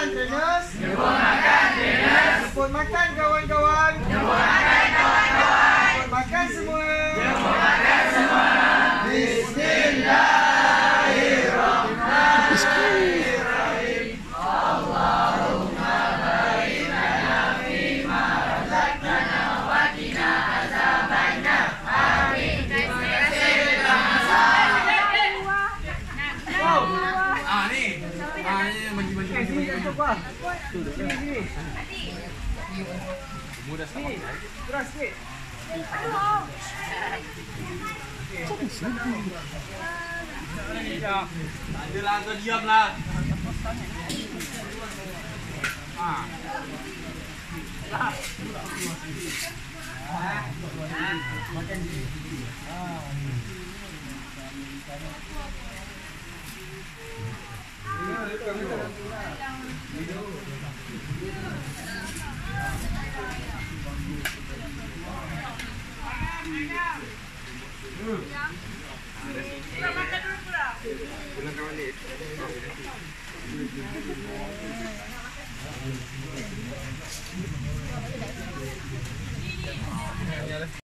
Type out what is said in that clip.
makan trainers. Jemput makan kawan-kawan. Jemput makan semua. Bismillahirrahmanirrahim. Allahumma barik lana fima razaqtana wa qina azabannar. Amin. Mudah sekali. Keras sikit. Adalah kau diamlah. Pulang kawan ni.